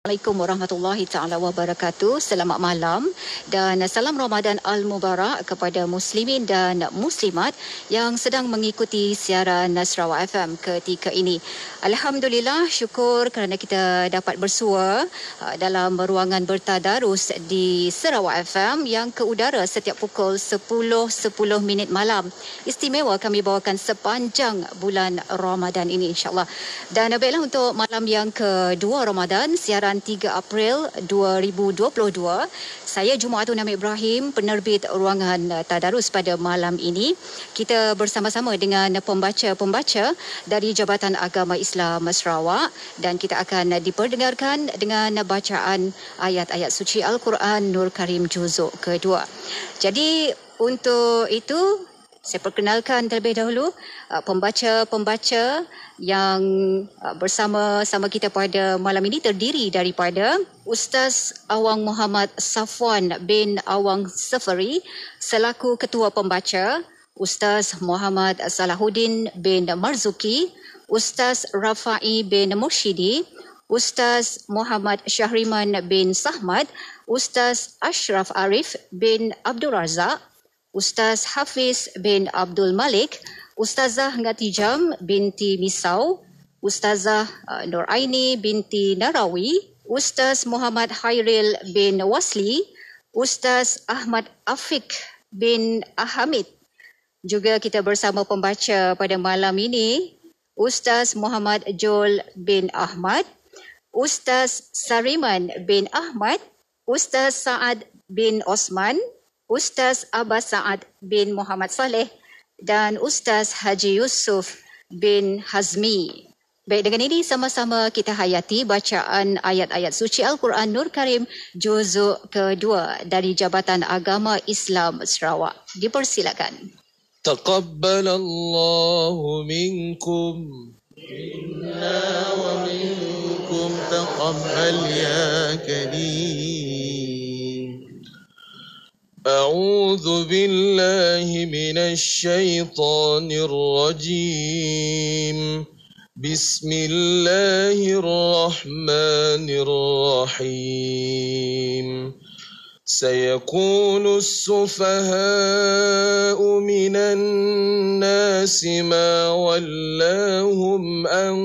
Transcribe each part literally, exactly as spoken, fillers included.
Assalamualaikum warahmatullahi taala wabarakatuh. Selamat malam dan salam Ramadan Al-Mubarak kepada muslimin dan muslimat yang sedang mengikuti siaran Sarawak F M ketika ini. Alhamdulillah, syukur kerana kita dapat bersua dalam ruangan bertadarus di Sarawak F M yang ke udara setiap pukul sepuluh sepuluh minit malam. Istimewa kami bawakan sepanjang bulan Ramadan ini, insya-Allah. Dan baiklah, untuk malam yang kedua Ramadan, siaran tiga April dua ribu dua puluh dua, saya Jumaatun Namik Ibrahim, penerbit ruangan tadarus pada malam ini. Kita bersama-sama dengan pembaca-pembaca dari Jabatan Agama Islam Sarawak dan kita akan diperdengarkan dengan bacaan ayat-ayat suci Al-Quran Nur Karim juzuk kedua. Jadi untuk itu saya perkenalkan terlebih dahulu pembaca-pembaca yang bersama-sama kita pada malam ini terdiri daripada Ustaz Awang Muhammad Safwan bin Awang Safari selaku Ketua Pembaca, Ustaz Muhammad Salahuddin bin Marzuki, Ustaz Rafai bin Mursyidi, Ustaz Muhammad Syahriman bin Sahmad, Ustaz Ashraf Arif bin Abdul Razak, Ustaz Hafiz bin Abdul Malik, Ustazah Ngatijam binti Misau, Ustazah uh, Nur Aini binti Narawi, Ustaz Muhammad Hairil bin Wasli, Ustaz Ahmad Afiq bin Ahamid. Juga kita bersama pembaca pada malam ini, Ustaz Muhammad Jol bin Ahmad, Ustaz Sariman bin Ahmad, Ustaz Saad bin Osman, Ustaz Abbas Saad bin Muhammad Saleh dan Ustaz Haji Yusuf bin Hazmi. Baik, dengan ini sama-sama kita hayati bacaan ayat-ayat suci Al-Quran Nur Karim juzuk kedua dari Jabatan Agama Islam Sarawak. Dipersilakan. Taqabbalallahu minkum inna wa minkum taqabbal ya karim. أعوذ بالله من الشيطان الرجيم بسم الله الرحمن الرحيم سيقول السفهاء من الناس ما ولاهم عن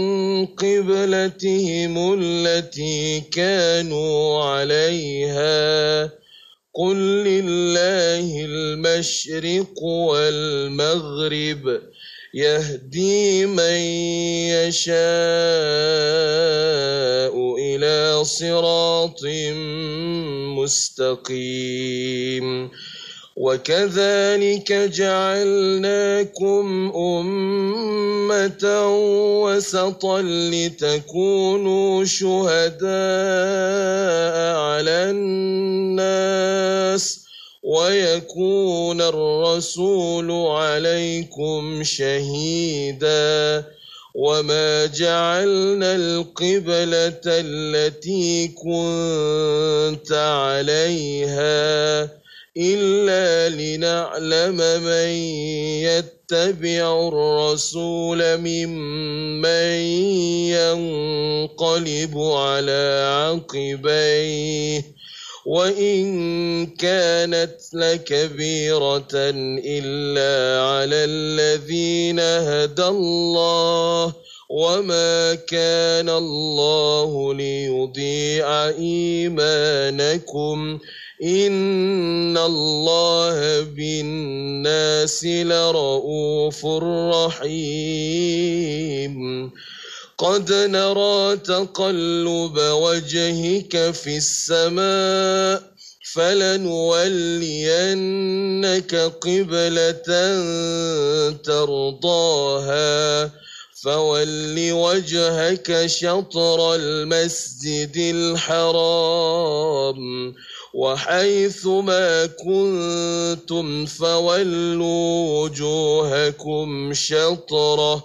قبلتهم التي كانوا عليها قل لله المشرق والمغرب يهدي من يشاء إلى صراط مستقيم وكذلك جعلناكم أمة وسطا لتكونوا شهداء على الناس ويكون الرسول عليكم شهيدا وما جعلنا القبلة التي كنت عليها إلا لنعلم من يتبع الرسول ممن ينقلب على عقبيه وإن كانت لكبيرة إلا على الذين هدى الله وما كان الله ليضيع إيمانكم إن الله بالناس لرؤوف رحيم قد نرى تقلب وجهك في السماء فلنولينك قبلة ترضاها فول وجهك شطر المسجد الحرام وحيث ما كنتم فولوا وجوهكم شطره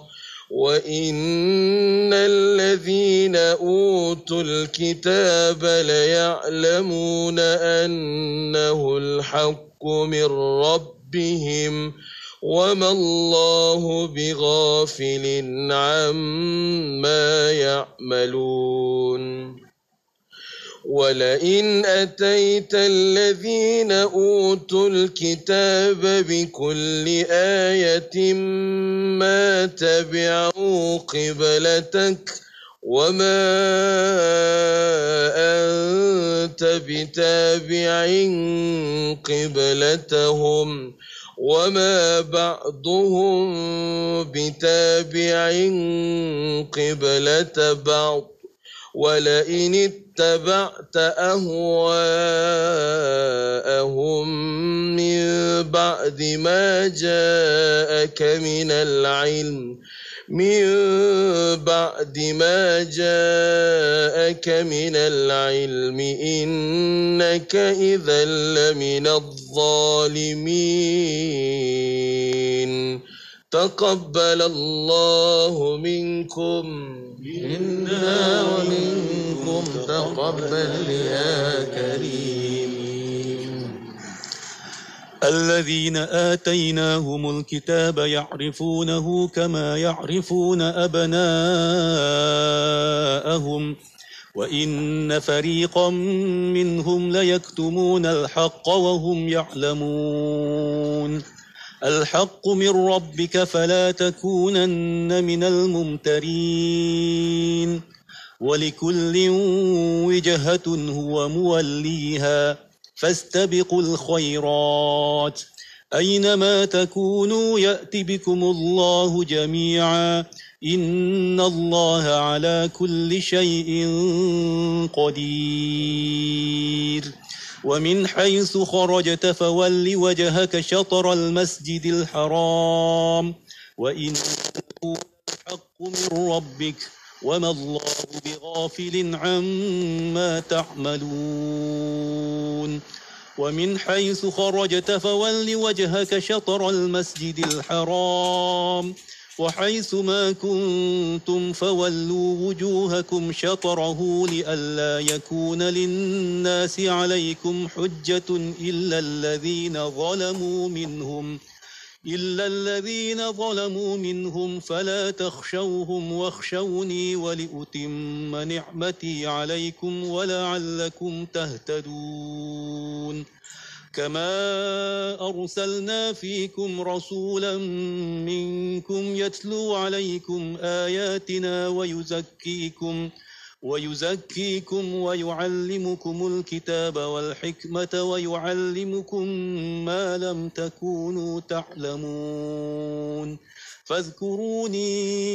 وإن الذين أوتوا الكتاب ليعلمون أنه الحق من ربهم وما الله بغافل عما يعملون. ولئن أتيت الذين أوتوا الكتاب بكل آية ما تبعوا قبلتك وما أنت بتابع قبلتهم وما بعضهم بتابع قبلة بعض ولئن اتبعت أهواءهم من بعد ما جاءك من العلم من بعد ما جاءك من العلم إنك إذا لمن الظالمين تقبل الله منكم منا ومنكم تقبل يا كريم. الذين آتيناهم الكتاب يعرفونه كما يعرفون أبناءهم وإن فريقا منهم ليكتمون الحق وهم يعلمون. الحق من ربك فلا تكونن من الممترين. ولكل وجهة هو موليها فاستبقوا الخيرات أينما تكونوا يأت بكم الله جميعا إن الله على كل شيء قدير. ومن حيث خرجت فول وجهك شطر المسجد الحرام وإنه الحق من ربك وما الله بغافل عما تعملون. ومن حيث خرجت فول وجهك شطر المسجد الحرام وحيث ما كنتم فولوا وجوهكم شطره لئلا يكون للناس عليكم حجة إلا الذين ظلموا منهم إلا الذين ظلموا منهم فلا تخشوهم واخشوني ولأتم نعمتي عليكم ولعلكم تهتدون. كما أرسلنا فيكم رسولا منكم يتلو عليكم آياتنا ويزكيكم ويزكيكم ويعلمكم الكتاب والحكمة ويعلمكم ما لم تكونوا تعلمون. فاذكروني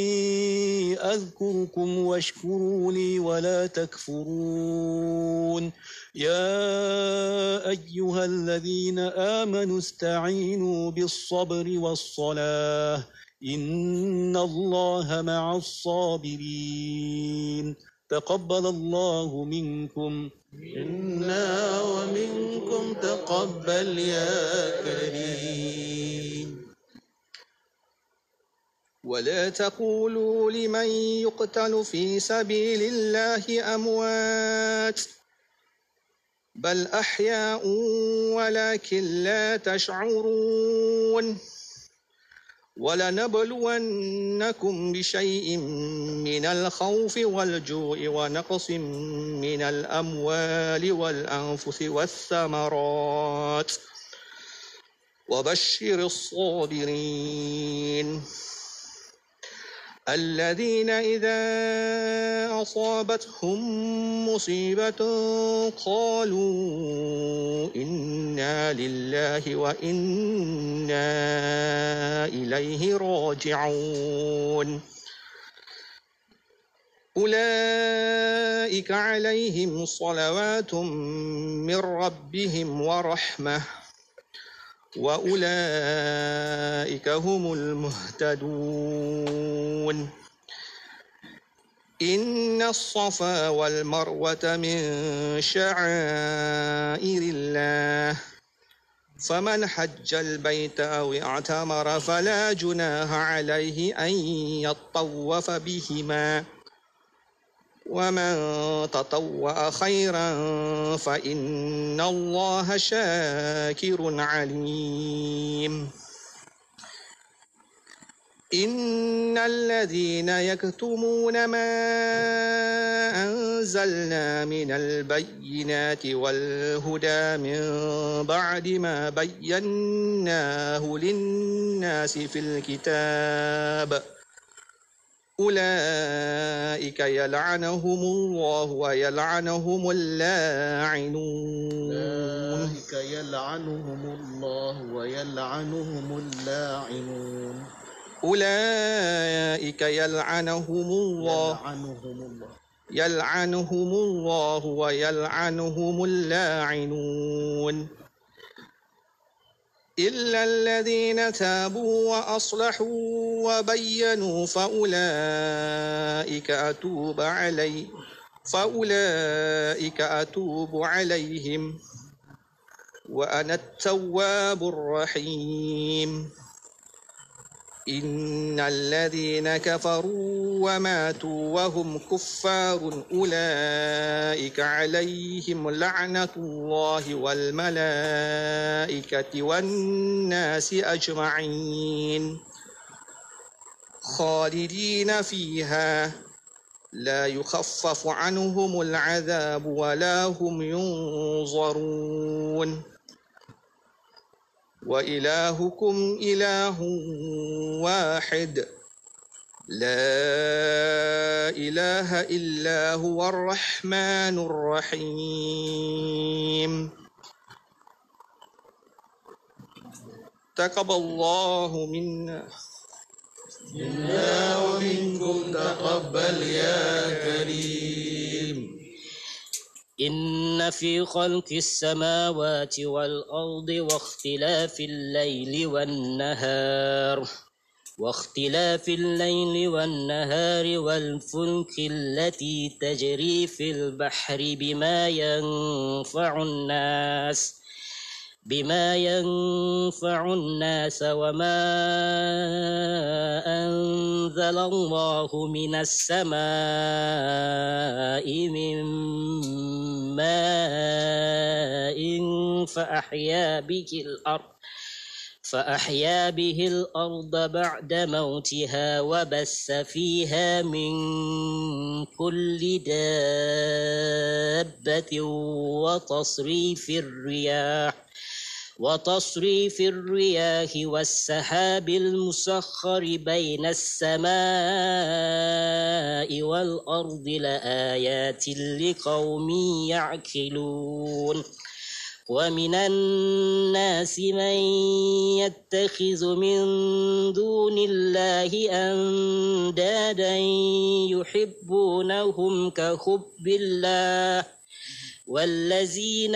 أذكركم واشكروا لي ولا تكفرون. يا أيها الذين آمنوا استعينوا بالصبر والصلاة إن الله مع الصابرين. تقبل الله منكم منا ومنكم تقبل يا كريم. ولا تقولوا لمن يقتل في سبيل الله أموات بل أحياء ولكن لا تشعرون. ولنبلونكم بشيء من الخوف والجوع ونقص من الأموال والأنفس والثمرات وبشر الصابرين الذين إذا أصابتهم مصيبة قالوا إنا لله وإنا إليه راجعون. أولئك عليهم صلوات من ربهم ورحمة وأولئك هم المهتدون. إن الصفا والمروة من شعائر الله فمن حج البيت أو اعتمر فلا جناح عليه أن يطوف بهما ومن تطوع خيرا فإن الله شاكر عليم. إن الذين يكتمون ما أنزلنا من البينات والهدى من بعد ما بيناه للناس في الكتاب أولئك يلعنهم الله ويلعنهم اللاعنون أولئك يلعنهم الله ويلعنهم اللاعنون أولئك يلعنهم الله يلعنهم الله يلعنهم الله ويلعنهم اللاعنون إلا الذين تابوا وأصلحوا وبينوا فأولئك أتوب علي فأولئك أتوب عليهم وأنا التواب الرحيم إن الذين كفروا وماتوا وهم كفار أولئك عليهم لعنة الله والملائكة والناس أجمعين خالدين فيها لا يخفف عنهم العذاب ولا هم ينظرون وإلهكم إله واحد لا إله إلا هو الرحمن الرحيم تقبل الله منا منا ومنكم تقبل يا كريم. إن في خلق السماوات والأرض واختلاف الليل والنهار واختلاف الليل والنهار والفلك التي تجري في البحر بما ينفع الناس بما ينفع الناس وما أنزل الله من السماء من ماء فأحيا به الأرض فأحيا به الأرض بعد موتها وبث فيها من كل دابة وتصريف الرياح وتصريف الرياح والسحاب المسخر بين السماء والأرض لآيات لقوم يعقلون ومن الناس من يتخذ من دون الله أندادا يحبونهم كحب الله والذين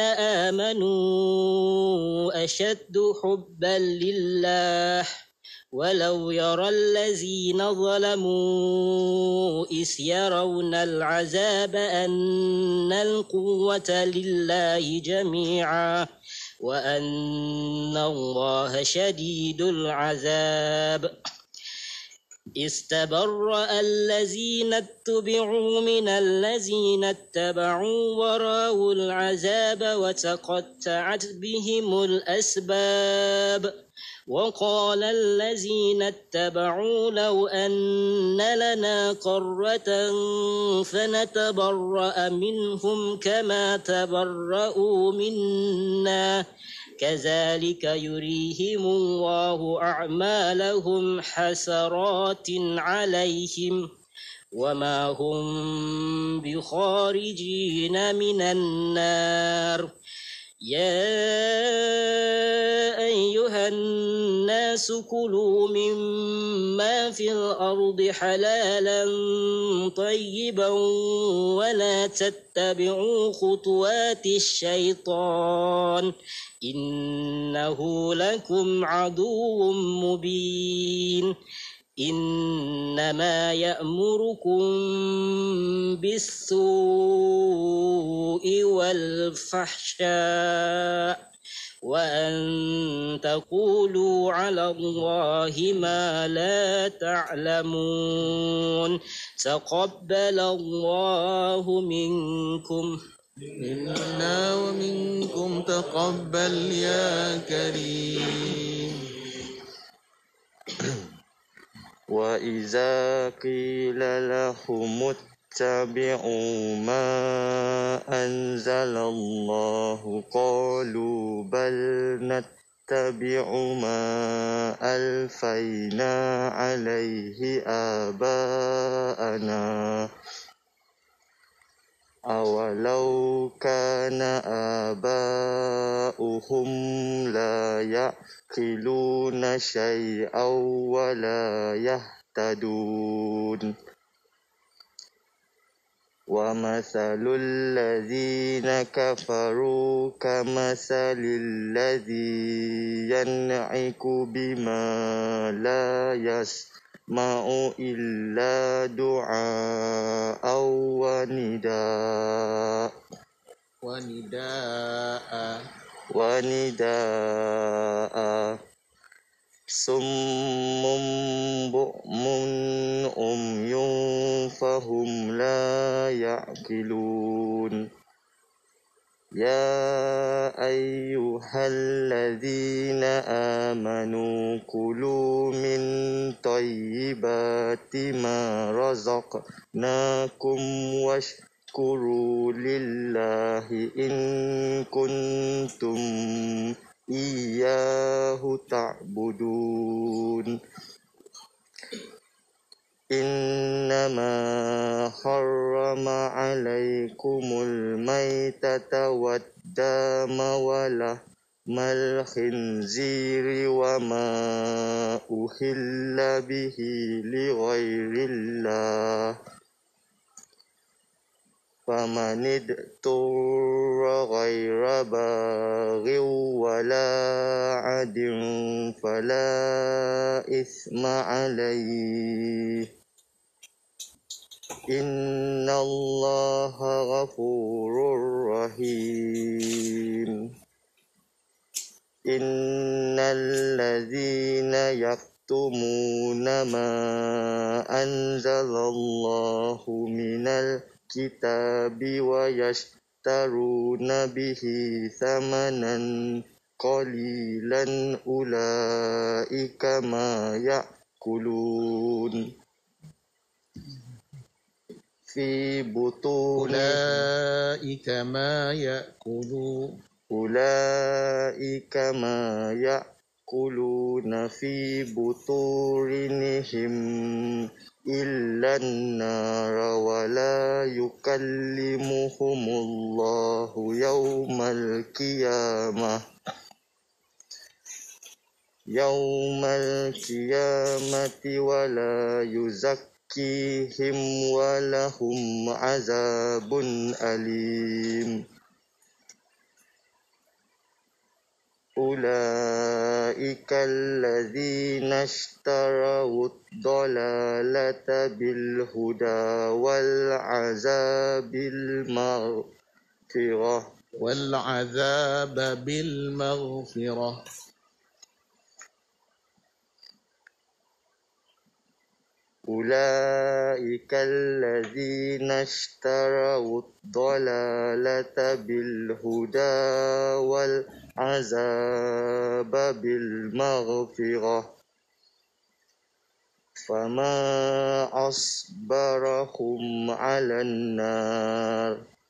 آمنوا أشد حبا لله ولو يرى الذين ظلموا إذ يرون العذاب أن القوة لله جميعا وأن الله شديد العذاب استبرأ الذين اتبعوا من الذين اتبعوا ورأوا العذاب وتقطعت بهم الأسباب وقال الذين اتبعوا لو أن لنا قرة فنتبرأ منهم كما تبرأوا منا كذلك يريهم الله أعمالهم حسرات عليهم وما هم بخارجين من النار يا أيها الناس كلوا مما في الأرض حلالا طيبا ولا تتبعوا خطوات الشيطان إنه لكم عدو مبين إنما يأمركم بالسوء والفحشاء وأن تقولوا على الله ما لا تعلمون تقبل الله منكم منا ومنكم تقبل يا كريم. وإذا قيل لهم اتبعوا ما أنزل الله قالوا بل نتبع ما ألفينا عليه آباءنا أولو كان آباؤهم لا يعقلون شيئا ولا يهتدون ومثل الذين كفروا كمثل الذي ينعق بما لا يسمع إلا دعاء ونداء ونداء ونداء صم بكم عمي فهم لا يعقلون يا أيها الذين آمنوا كلوا من طيبات ما رزقناكم واشكروا لله إن كنتم إياه تعبدون إنما حرم عليكم الميتة والدم ولحم الخنزير وما أهل به لغير الله فمن اضطر غير باغ ولا عاد فلا إثم عليه إن الله غفور رحيم إن الذين يكتمون ما أنزل الله من الكتاب ويشترون به ثمنا قليلا أولئك ما يأكلون في بطونهم أولئك ما يأكلون أولئك ما يأكلون في بطونهم إلا النار ولا يكلمهم الله يوم القيامة يوم القيامة ولا يزكيهم ولهم عذاب أليم أولئك الذين اشتروا الضلالة بالهدى والعذاب المغفرة والعذاب بالمغفرة أولئك الذين اشتروا الضلالة بالهدى والعذاب بالمغفرة فما أصبرهم على النار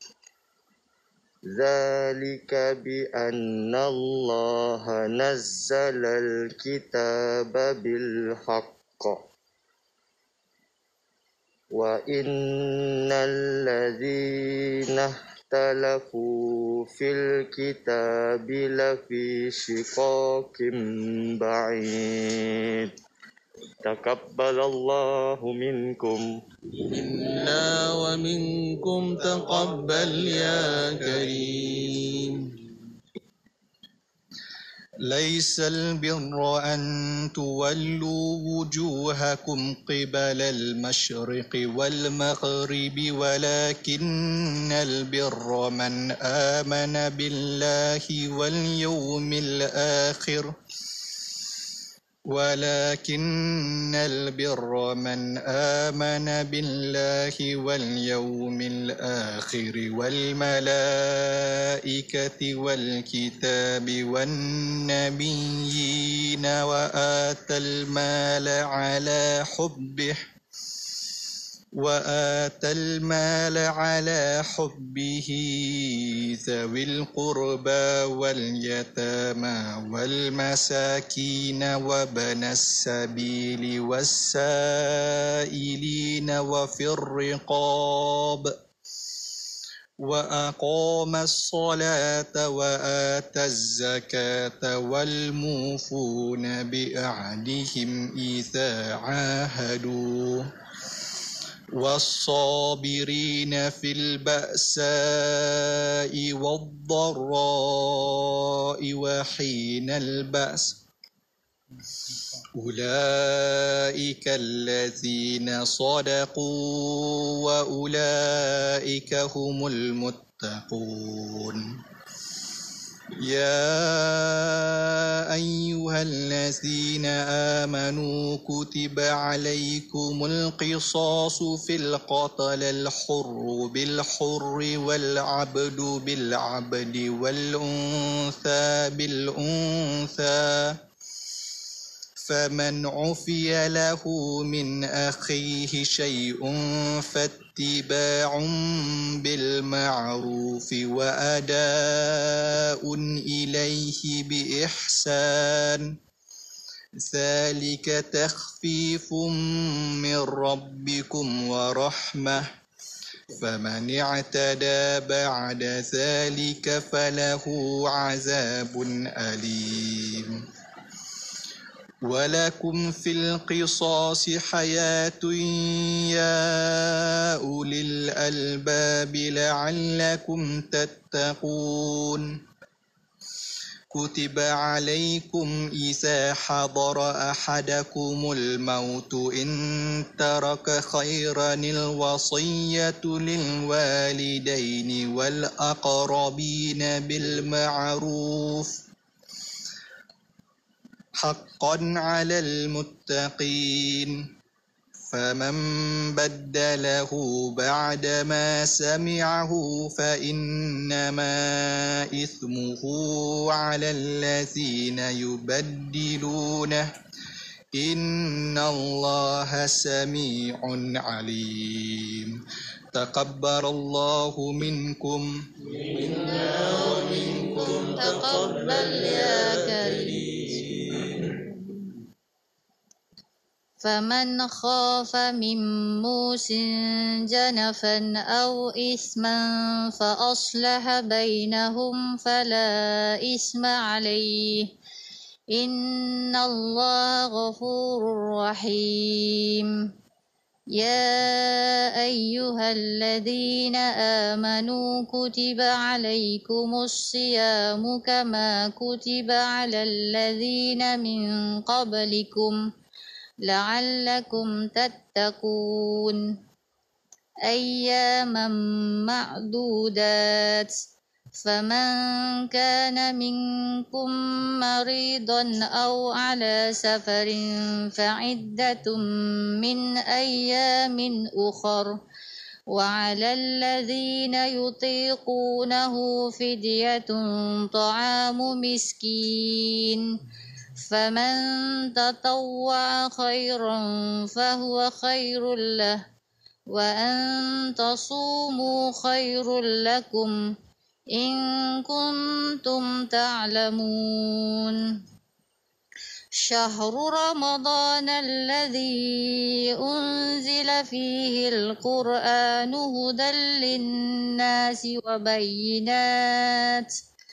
ذلك بأن الله نزل الكتاب بالحق وإن الذين اختلفوا في الكتاب لفي شقاق بعيد تقبل الله منكم منا ومنكم تقبل يا كريم ليس البر أن تولوا وجوهكم قبل المشرق والمغرب ولكن البر من آمن بالله واليوم الآخر ولكن البر من آمن بالله واليوم الآخر والملائكة والكتاب والنبيين وآتى المال على حبه وآتى المال على حبه ذوي القربى واليتامى والمساكين وابن السبيل والسائلين وفي الرقاب وأقام الصلاة وآتى الزكاة والموفون بعهدهم إذا عاهدوا والصابرين في البأساء والضراء وحين البأس أولئك الذين صدقوا وأولئك هم المتقون يا أيها الذين آمنوا كتب عليكم القصاص في القتل الحر بالحر والعبد بالعبد والأنثى بالأنثى فمن عفي له من أخيه شيء فاتباع بالمعروف وأداء إليه بإحسان ذلك تخفيف من ربكم ورحمة فمن اعتدى بعد ذلك فله عذاب أليم ولكم في القصاص حياة يا أولي الألباب لعلكم تتقون كتب عليكم إذا حضر أحدكم الموت إن ترك خيرا الوصية للوالدين والأقربين بالمعروف حقا على المتقين فمن بدله بعدما سمعه فإنما إثمه على الذين يبدلونه إن الله سميع عليم تقبل الله منكم منا ومنكم تقبل يا كريم فمن خاف من موص جنفا أو إثما فأصلح بينهم فلا إثم عليه إن الله غفور رحيم يا أيها الذين آمنوا كتب عليكم الصيام كما كتب على الذين من قبلكم لعلكم تتقون أياما معدودات فمن كان منكم مريضا أو على سفر فعدة من أيام أخر وعلى الذين يطيقونه فدية طعام مسكين فمن تطوع خيرا فهو خير له وأن تصوموا خير لكم إن كنتم تعلمون شهر رمضان الذي أنزل فيه القرآن هدى للناس وبينات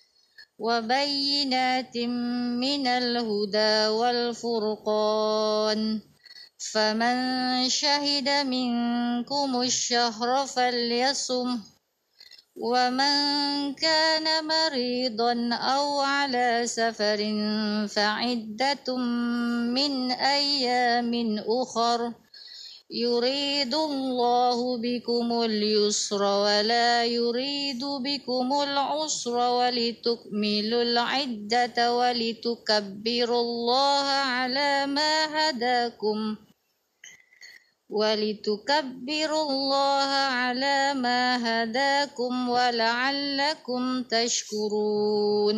وبينات من الهدى والفرقان فمن شهد منكم الشهر فليصمه ومن كان مريضا أو على سفر فعدة من أيام أخر يريد الله بكم اليسر ولا يريد بكم العسر ولتكملوا العدة ولتكبروا الله على ما هداكم ولتكبروا الله على ما هداكم ولعلكم تشكرون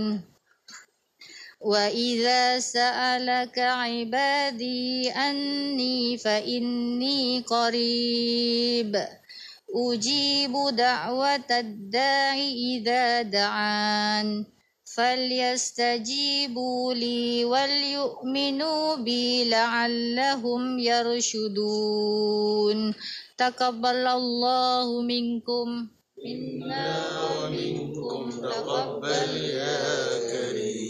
وإذا سألك عبادي أني فإني قريب أجيب دعوة الداع إذا دعان فليستجيبوا لي وليؤمنوا بي لعلهم يرشدون تقبل الله منكم منا ومنكم تقبل يا كريم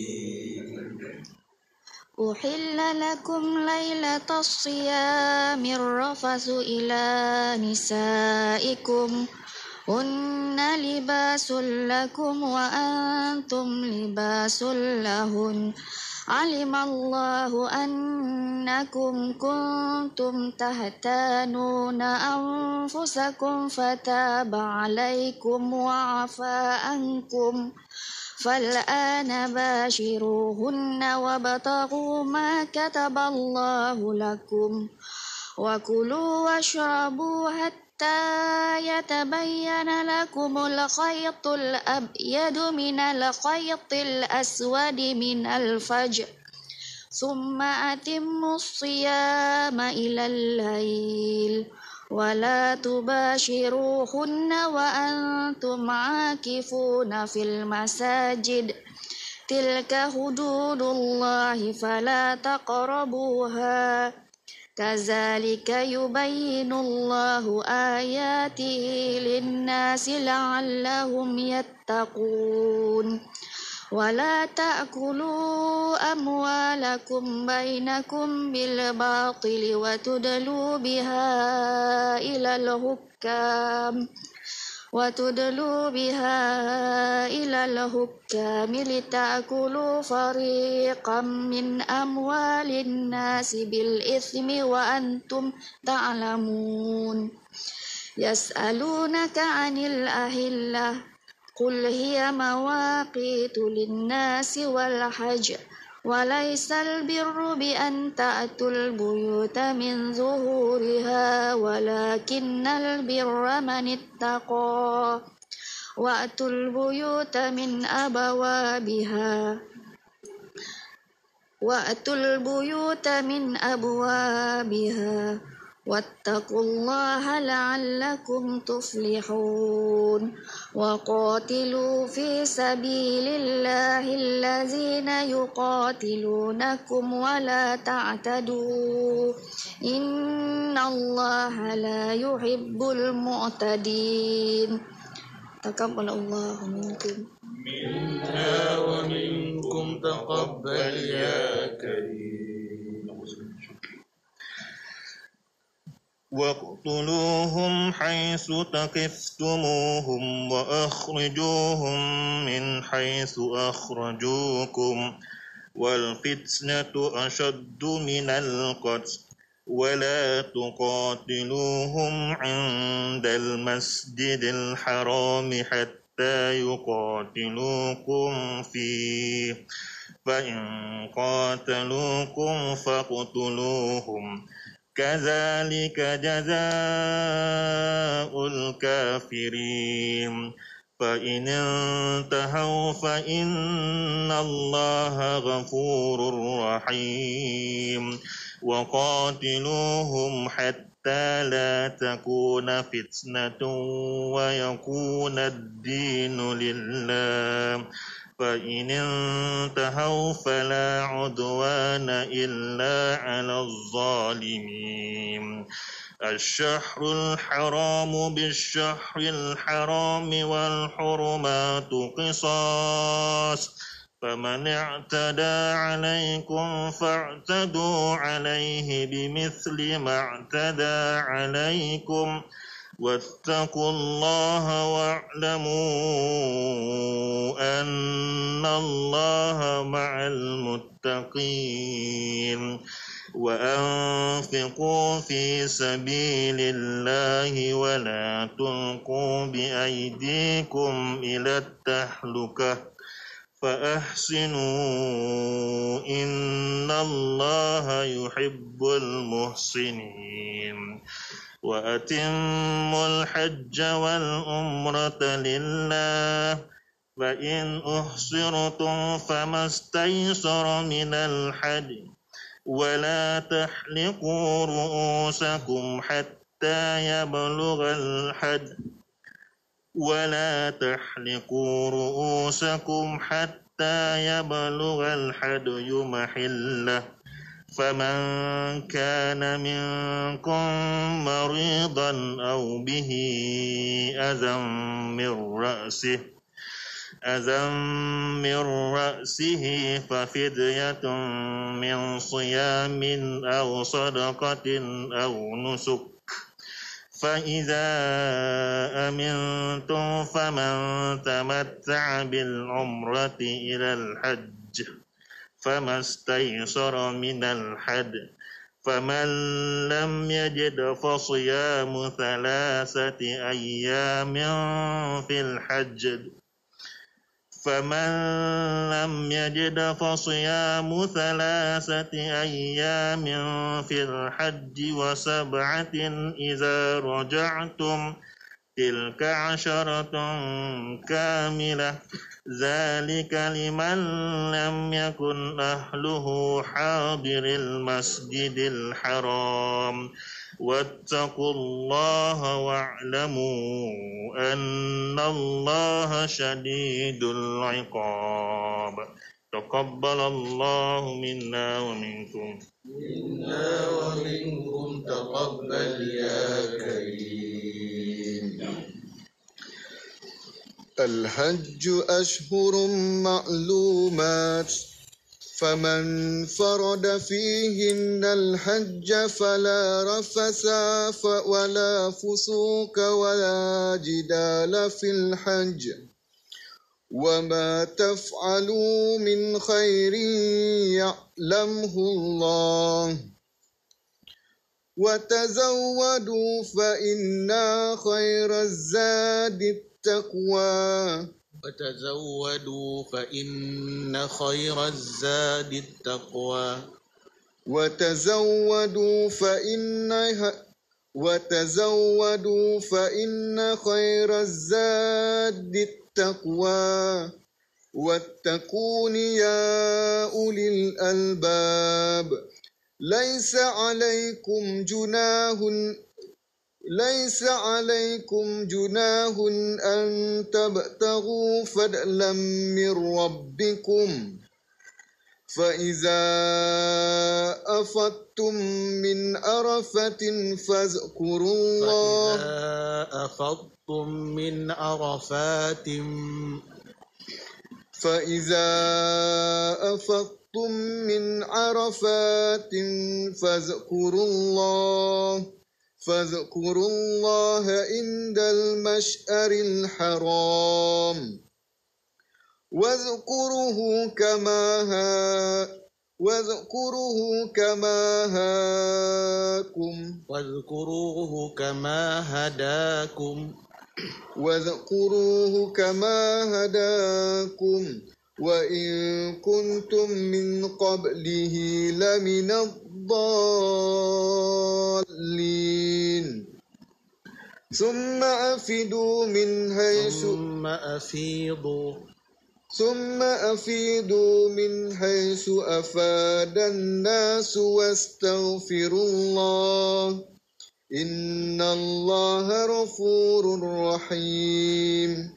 أحل لكم ليلة الصيام الرفث إلى نسائكم هن لباس لكم وأنتم لباس لهن علم الله أنكم كنتم تختانون أنفسكم فتاب عليكم وعفى عنكم فالآن باشروهن وابتغوا ما كتب الله لكم وكلوا واشربوا حتى يتبين لكم الخيط الأبيض من الخيط الأسود من الفجر ثم أتموا الصيام إلى الليل ولا تباشروهن وأنتم عاكفون في المساجد تلك حدود الله فلا تقربوها كذلك يبين الله آياته للناس لعلهم يتقون ولا تأكلوا أموالكم بينكم بالباطل وتدلوا بها إلى الحكام وتدلوا بها إلى الحكام لتأكلوا فريقا من أموال الناس بالإثم وأنتم تعلمون يسألونك عن الأهلة قل هي مواقيت للناس والحج وليس البر بأن تأتوا البيوت من ظهورها ولكن البر من اتقى وأتوا البيوت من أبوابها وأتوا البيوت من أبوابها واتقوا الله لعلكم تفلحون وقاتلوا في سبيل الله الذين يقاتلونكم ولا تعتدوا إن الله لا يحب المعتدين تقبل الله منكم منا ومنكم تقبل يا كريم واقتلوهم حيث ثقفتموهم وأخرجوهم من حيث أخرجوكم والفتنة أشد من القتل ولا تقاتلوهم عند المسجد الحرام حتى يقاتلوكم فيه فإن قاتلوكم فاقتلوهم كذلك جزاء الكافرين فإن انتهوا فإن الله غفور رحيم وقاتلوهم حتى لا تكون فتنة ويكون الدين لله فإن انتهوا فلا عدوان إلا على الظالمين الشهر الحرام بالشهر الحرام والحرمات قصاص فمن اعتدى عليكم فاعتدوا عليه بمثل ما اعتدى عليكم واتقوا الله واعلموا أن الله مع المتقين وأنفقوا في سبيل الله ولا تلقوا بأيديكم إلى التهلكة فأحسنوا إن الله يحب المحسنين وأتموا الحج والعمرة لله فإن أحصرتم فما استيسر من الحج ولا تحلقوا رؤوسكم حتى يبلغ الحج ولا تحلقوا رؤوسكم حتى يبلغ الحدي محله فمن كان منكم مريضا أو به أذى من رأسه أذى من رأسه ففدية من صيام أو صدقة أو نسك فإذا أمنتم فمن تمتع بالعمرة إلى الحج فما استيسر من الحج فمن لم يجد فصيام ثلاثة أيام في الحج فمن لم يجد فصيام ثلاثة أيام في الحج وسبعة إذا رجعتم تلك عشرة كاملة ذلك لمن لم يكن أهله حاضر المسجد الحرام واتقوا الله واعلموا أن الله شديد العقاب تقبل الله منا ومنكم منا ومنكم تقبل يا كريم. الحج أشهر معلومات فمن فرض فيهن الحج فلا رفث ولا فسوق ولا جدال في الحج وما تفعلوا من خير يعلمه الله وتزودوا فإن خير الزاد التقوى وتزودوا فإن خير الزاد التقوى وتزودوا فإن وتزودوا فإن خير الزاد التقوى واتقون يا أولي الألباب ليس عليكم جناح ليس عليكم جناح أن تبتغوا فضلا من ربكم فإذا أفضتم من عرفة فاذكروا الله فإذا أفضتم من عرفات فإذا أفضتم من عرفات فاذكروا الله فاذكروا الله عند المشعر الحرام واذكروه كما ها واذكروه كما هاكم واذكروه كما هداكم واذكروه كما هداكم وإن كنتم من قبله لمن الضالين ثم أفيدوا من حيث ثم أفيضوا ثم أفيدوا من حيث أفاد الناس واستغفروا الله إن الله غفور رحيم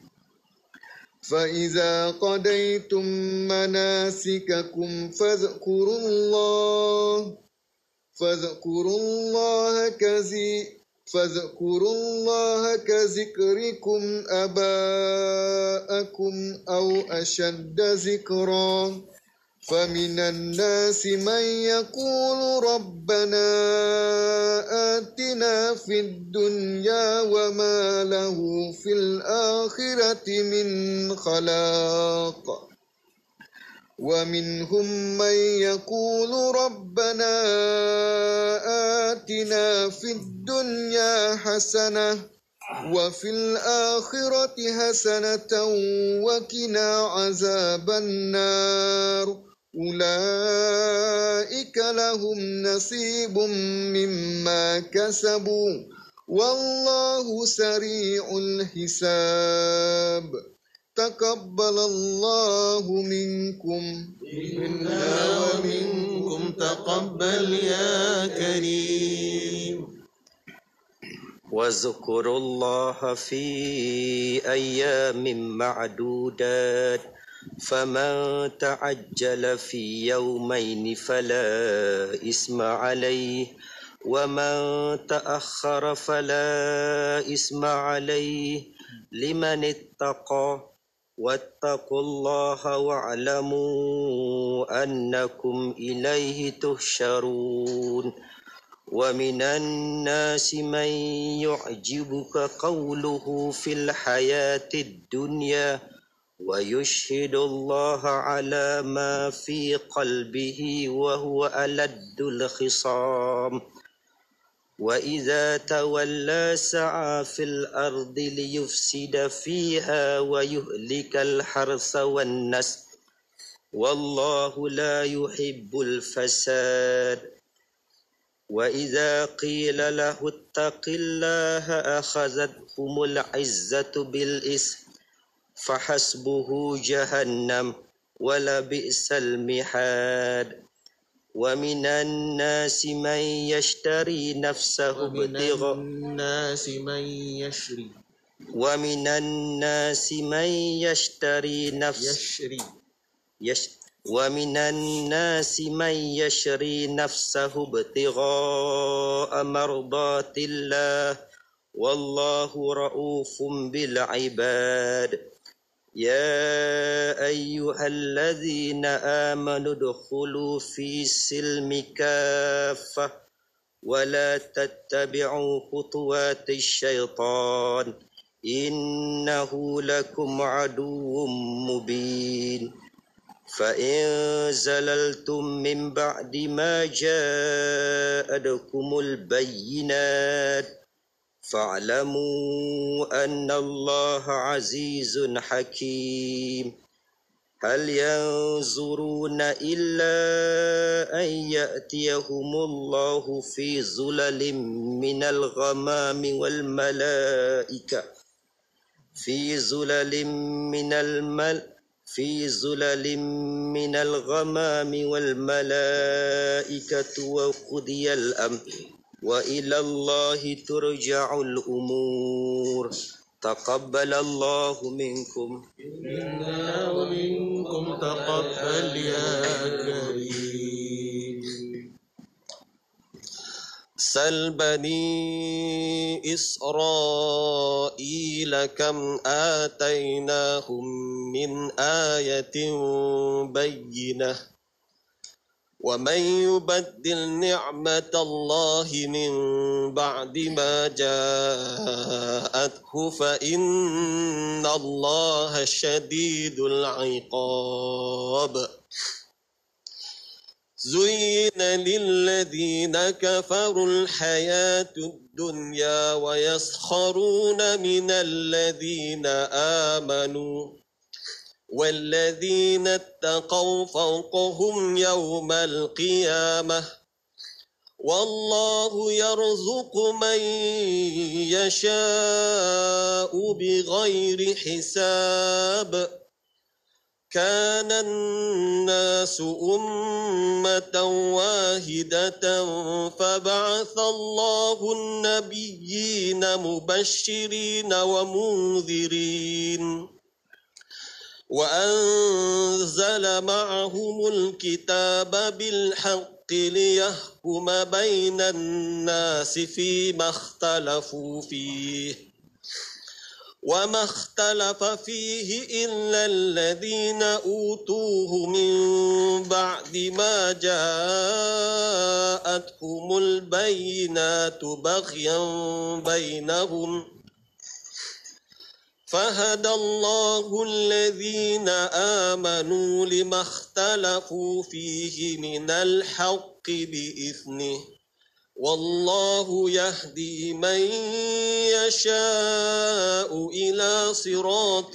فإذا قضيتم مناسككم فاذكروا الله فاذكروا الله كذي فاذكروا الله كذكركم آباءكم أو أشد ذكرا فمن الناس من يقول ربنا آتنا في الدنيا وما له في الآخرة من خلاق ومنهم من يقول ربنا آتنا في الدنيا حسنة وفي الآخرة حسنة وقنا عذاب النار أولئك لهم نصيب مما كسبوا والله سريع الحساب تقبل الله منكم منا ومنكم تقبل يا كريم. واذكروا الله في أيام معدودات فمن تعجل في يومين فلا إثم عليه ومن تأخر فلا إثم عليه لمن اتقى واتقوا الله واعلموا أنكم إليه تحشرون. ومن الناس من يعجبك قوله في الحياة الدنيا ويشهد الله على ما في قلبه وهو ألد الخصام وإذا تولى سعى في الأرض ليفسد فيها ويهلك الحرث والنسل والله لا يحب الفساد. وإذا قيل له اتق الله أخذتهم العزة بالإثم فحسبه جهنم ولبئس المحاد. ومن الناس من يشتري نفسه ابتغاء الناس من يشري ومن الناس من يشتري نفسه يشري يش ومن الناس من يشري نفسه ابتغاء مرضات الله والله رؤوف بالعباد. يا أيها الذين آمنوا ادخلوا في السلم كافة ولا تتبعوا خطوات الشيطان إنه لكم عدو مبين. فإن زللتم من بعد ما جاءتكم البينات فاعلموا أن الله عزيز حكيم. هل ينظرون إلا أن يأتيهم الله في ظلل من الغمام والملائكة في ظلل من المل في ظلل من الغمام والملائكة وقضي الأمر وإلى الله ترجع الأمور. تقبل الله منكم منا ومنكم تقبل يا كريم. سل بني إسرائيل كم آتيناهم من آية بينة ومن يبدل نعمة الله من بعد ما جاءته فإن الله شديد العقاب. زين للذين كفروا الحياة الدنيا ويسخرون من الذين آمنوا والذين اتقوا فوقهم يوم القيامة والله يرزق من يشاء بغير حساب. كان الناس أمة واحدة فبعث الله النبيين مبشرين ومنذرين وأنزل معهم الكتاب بالحق ليحكم بين الناس فيما اختلفوا فيه وما اختلف فيه إلا الذين أوتوه من بعد ما جاءتهم البينات بغيا بينهم فهدى الله الذين آمنوا لما اختلفوا فيه من الحق بإذنه والله يهدي من يشاء إلى صراط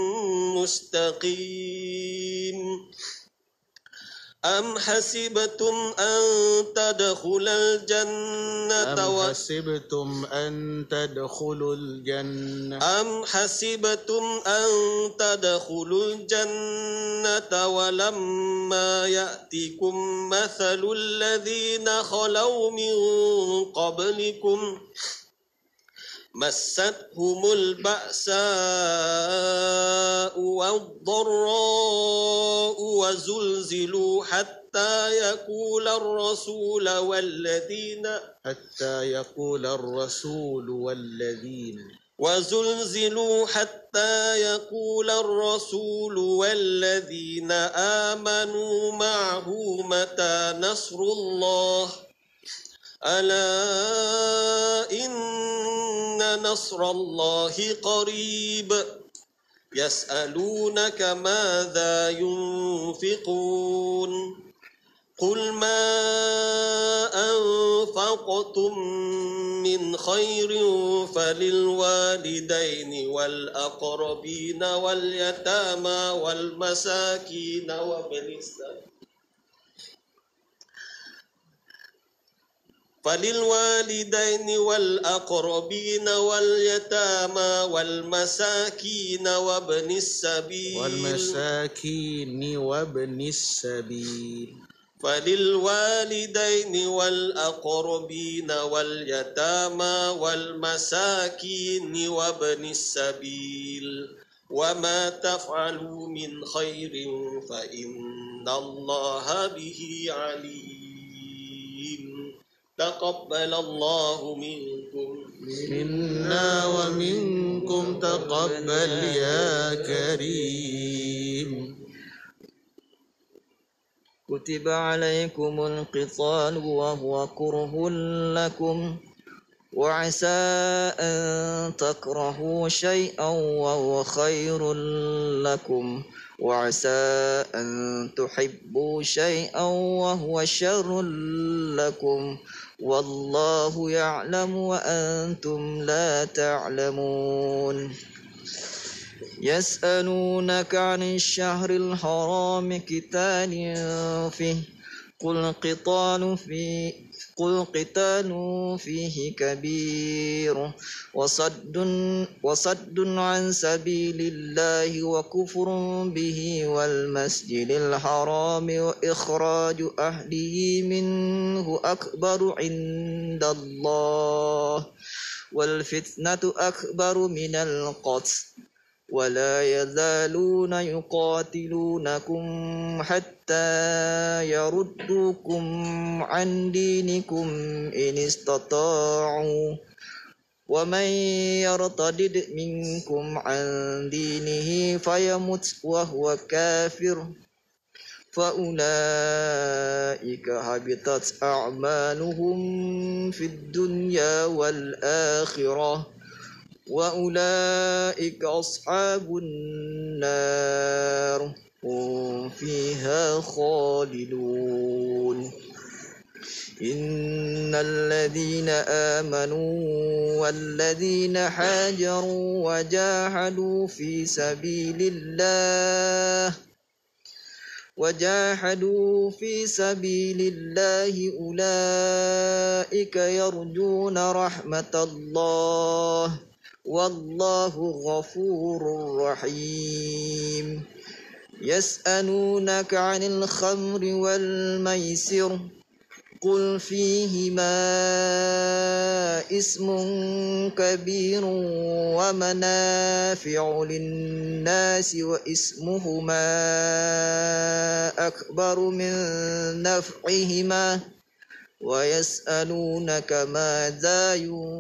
مستقيم أم حسبتم أن تدخل الجنة أم حسبتم أن تدخلوا الجنة أم حسبتم أن تدخلوا الجنة ولما يأتكم مثل الذين خلوا من قبلكم مستهم البأساء والضراء وزلزلوا حتى يقول الرسول والذين حتى يقول الرسول والذين وزلزلوا حتى يقول الرسول والذين آمنوا معه متى نصر الله ألا إن نصر الله قريب يسألونك ماذا ينفقون قل ما أنفقتم من خير فللوالدين والأقربين واليتامى والمساكين وابن السبيل فللوالدين والأقربين واليتامى والمساكين وابن السبيل والمساكين وابن السبيل فللوالدين والأقربين واليتامى والمساكين وابن السبيل وما تفعلوا من خير فإن الله به عليم تقبل الله منكم منا ومنكم تقبل يا كريم كتب عليكم القتال وهو كره لكم وعسى أن تكرهوا شيئا وهو خير لكم وعسى أن تحبوا شيئا وهو شر لكم والله يعلم وأنتم لا تعلمون يسألونك عن الشهر الحرام قتال فيه قل قتال فيه قل قتال فيه كبير وصد وصد عن سبيل الله وكفر به والمسجد الحرام وإخراج أهله منه أكبر عند الله والفتنة أكبر من القتل ولا يزالون يقاتلونكم حتى يردوكم عن دينكم إن استطاعوا ومن يرتد منكم عن دينه فيمت وهو كافر فأولئك حبطت أعمالهم في الدنيا والآخرة وأولئك أصحاب النار هم فيها خالدون إن الذين آمنوا والذين حاجروا وجاهدوا في سبيل الله وجاهدوا في سبيل الله أولئك يرجون رحمة الله والله غفور رحيم يسألونك عن الخمر والميسر قل فيهما اسم كبير ومنافع للناس واسمهما أكبر من نفعهما ويسألونك ماذا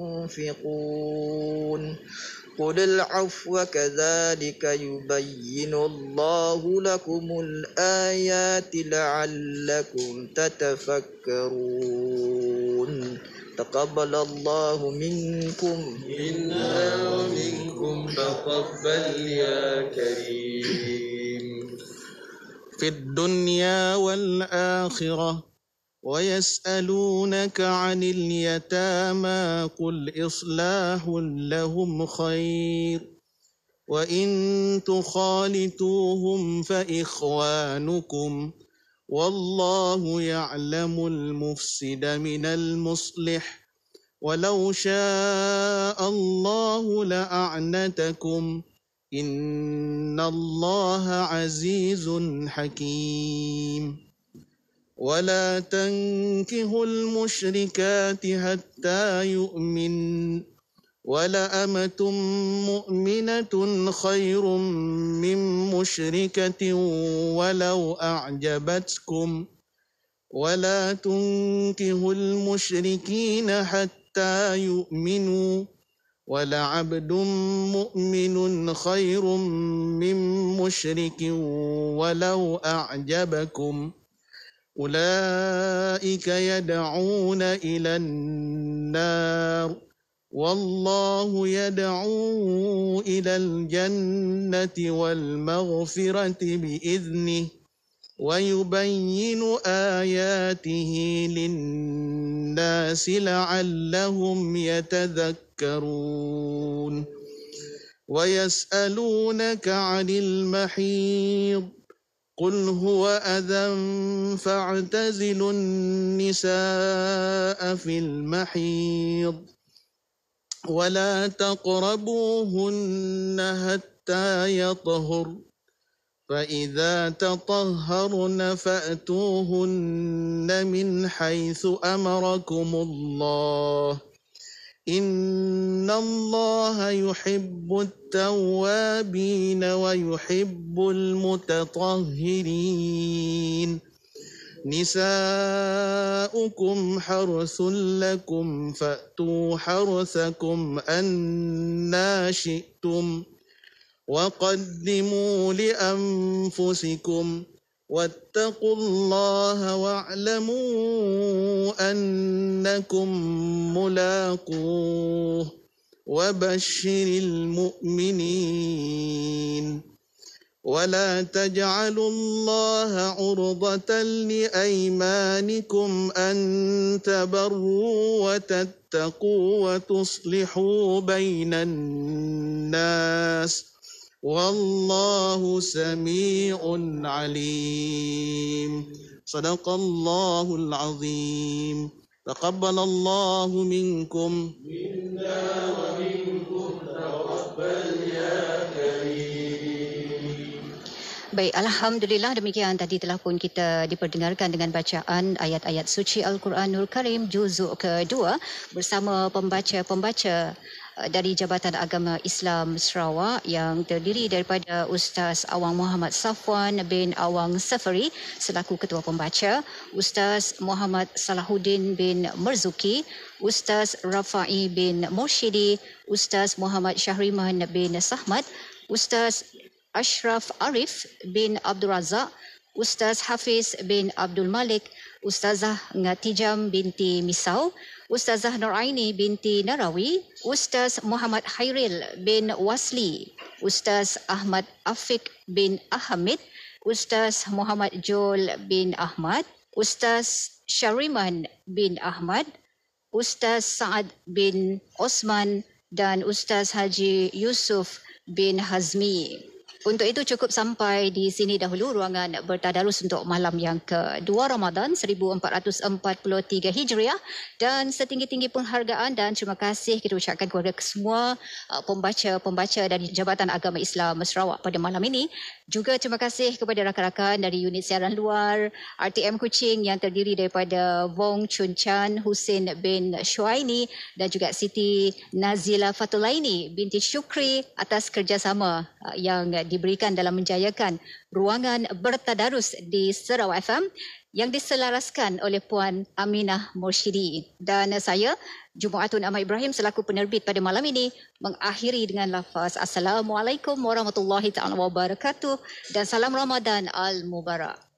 ينفقون قل العفو كذلك يبين الله لكم الآيات لعلكم تتفكرون تقبل الله منكم منا ومنكم تقبل يا كريم. في الدنيا والآخرة ويسألونك عن اليتامى قل إصلاح لهم خير وإن تخالطوهم فإخوانكم والله يعلم المفسد من المصلح ولو شاء الله لأعنتكم إن الله عزيز حكيم. ولا تنكحوا المشركات حتى يؤمن ولأمة مؤمنة خير من مشركة ولو أعجبتكم ولا تنكحوا المشركين حتى يؤمنوا ولعبد مؤمن خير من مشرك ولو أعجبكم أولئك يدعون إلى النار والله يدعو إلى الجنة والمغفرة بإذنه ويبين آياته للناس لعلهم يتذكرون. ويسألونك عن المحيض قل هو أذى فاعتزلوا النساء في المحيض ولا تقربوهن حتى يطهر فإذا تطهرن فأتوهن من حيث أمركم الله إن الله يحب التوابين ويحب المتطهرين. نساؤكم حرث لكم فأتوا حرثكم أنى شئتم وقدموا لأنفسكم واتقوا الله واعلموا أنكم ملاقوه وبشر المؤمنين. ولا تجعلوا الله عرضة لأيمانكم أن تبروا وتتقوا وتصلحوا بين الناس والله سميع عليم. صدق الله العظيم. تقبل الله منكم منا ومنكم تقبل يا كريم. Baik, Alhamdulillah, demikian tadi telah pun kita diperdengarkan dengan bacaan ayat-ayat suci Al-Quranul Karim juzuk kedua bersama pembaca-pembaca dari Jabatan Agama Islam Sarawak yang terdiri daripada Ustaz Awang Muhammad Safwan bin Awang Safari selaku Ketua Pembaca, Ustaz Muhammad Salahuddin bin Marzuki, Ustaz Rafa'i bin Mursyidi, Ustaz Muhammad Syahriman bin Sahmat, Ustaz Ashraf Arif bin Abdul Razak, Ustaz Hafiz bin Abdul Malik, Ustazah Ngatijam binti Misau, Ustazah Nuraini binti Narawi, Ustaz Muhammad Hairil bin Wasli, Ustaz Ahmad Afiq bin Ahmid, Ustaz Muhammad Jol bin Ahmad, Ustaz Syariman bin Ahmad, Ustaz Saad bin Osman dan Ustaz Haji Yusuf bin Hazmi. Untuk itu cukup sampai di sini dahulu ruangan bertadarus untuk malam yang kedua Ramadan seribu empat ratus empat puluh tiga Hijriah, dan setinggi-tinggi penghargaan dan terima kasih kita ucapkan kepada semua pembaca-pembaca dari Jabatan Agama Islam Sarawak pada malam ini. Juga terima kasih kepada rakan-rakan dari unit siaran luar R T M Kuching yang terdiri daripada Wong Chun Chan, Husin bin Shuaini dan juga Siti Nazila Fatulaini binti Syukri atas kerjasama yang diberikan dalam menjayakan ruangan bertadarus di Sarawak F M yang diselaraskan oleh Puan Aminah Mursyidi. Dan saya, Jumaatun Ahmad Ibrahim selaku penerbit pada malam ini mengakhiri dengan lafaz Assalamualaikum warahmatullahi taala wabarakatuh dan salam Ramadan al-Mubarak.